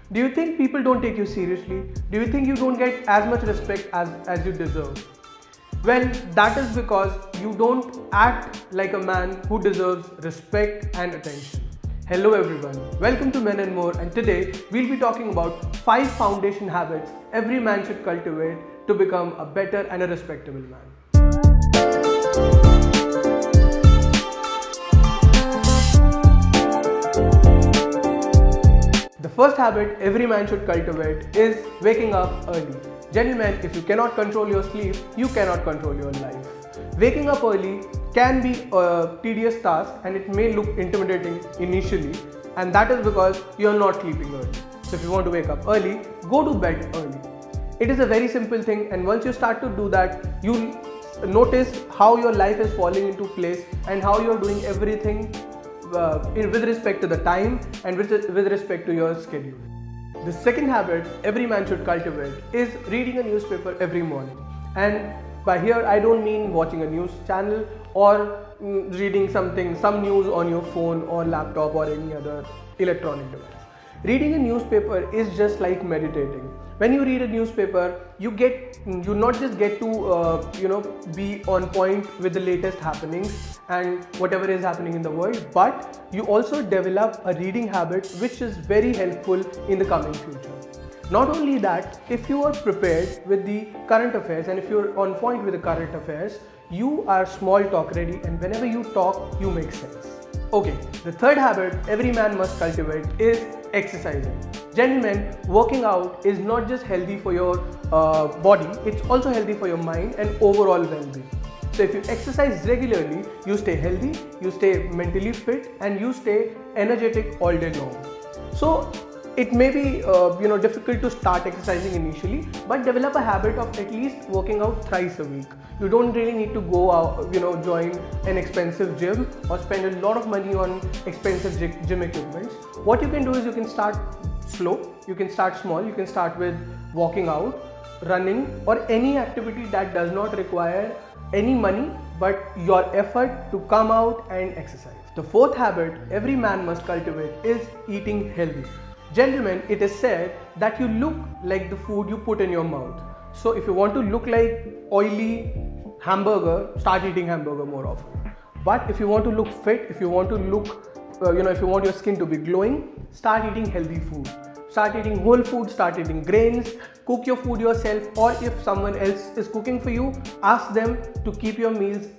Do you think people don't take you seriously? Do you think you don't get as much respect as you deserve? Well, that is because you don't act like a man who deserves respect and attention. Hello everyone, welcome to Men and More, and today we'll be talking about 5 foundation habits every man should cultivate to become a better and a respectable man. The first habit every man should cultivate is waking up early. Gentlemen, if you cannot control your sleep, you cannot control your life. Waking up early can be a tedious task and it may look intimidating initially, and that is because you are not sleeping early. So if you want to wake up early, go to bed early. It is a very simple thing, and once you start to do that, you'll notice how your life is falling into place and how you're doing everything with respect to the time and with respect to your schedule. The second habit every man should cultivate is reading a newspaper every morning. And by here I don't mean watching a news channel or reading some news on your phone or laptop or any other electronic device. Reading a newspaper is just like meditating. When you read a newspaper, you not just get to be on point with the latest happenings and whatever is happening in the world, but you also develop a reading habit which is very helpful in the coming future. Not only that, if you are prepared with the current affairs and if you are on point with the current affairs, you are small talk ready, and whenever you talk, you make sense. Okay, the third habit every man must cultivate is exercising. Gentlemen, working out is not just healthy for your body, it's also healthy for your mind and overall well-being. So if you exercise regularly, you stay healthy, you stay mentally fit, and you stay energetic all day long. So it may be difficult to start exercising initially, but develop a habit of at least working out thrice a week. You don't really need to go out, join an expensive gym or spend a lot of money on expensive gym equipment. What you can do is you can start slow, you can start small, you can start with walking out, running, or any activity that does not require any money but your effort to come out and exercise. The fourth habit every man must cultivate is eating healthy. Gentlemen, it is said that you look like the food you put in your mouth. So if you want to look like oily hamburger, start eating hamburger more often. But if you want to look fit, if you want to look, if you want your skin to be glowing, start eating healthy food. Start eating whole food, start eating grains, cook your food yourself, or if someone else is cooking for you, ask them to keep your meals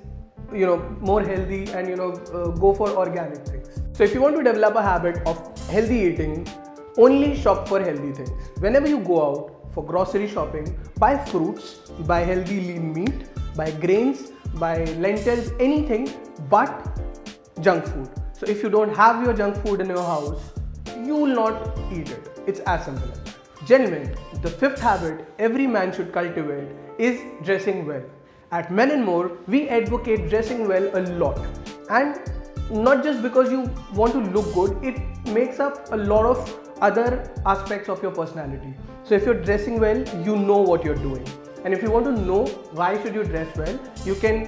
more healthy and go for organic things. So if you want to develop a habit of healthy eating, only shop for healthy things. Whenever you go out for grocery shopping, buy fruits, buy healthy lean meat, buy grains, buy lentils, anything but junk food. So if you don't have your junk food in your house, you will not eat it. It's as simple as that. Gentlemen, the fifth habit every man should cultivate is dressing well. At Men and More, we advocate dressing well a lot. And not just because you want to look good, it makes up a lot of other aspects of your personality. So if you're dressing well, you know what you're doing. And if you want to know why should you dress well, you can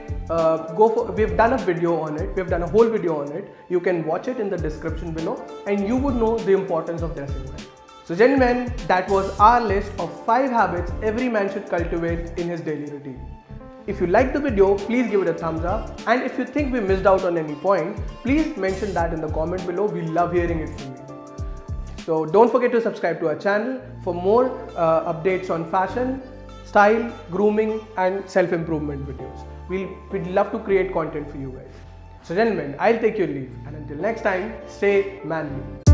we've done a video on it, we've done a whole video on it. You can watch it in the description below and you would know the importance of dressing well. So gentlemen, that was our list of 5 habits every man should cultivate in his daily routine. If you liked the video, please give it a thumbs up, and if you think we missed out on any point, please mention that in the comment below. We love hearing it from you. So don't forget to subscribe to our channel for more updates on fashion, style, grooming and self-improvement videos. We'd love to create content for you guys. So gentlemen, I'll take your leave, and until next time, stay manly.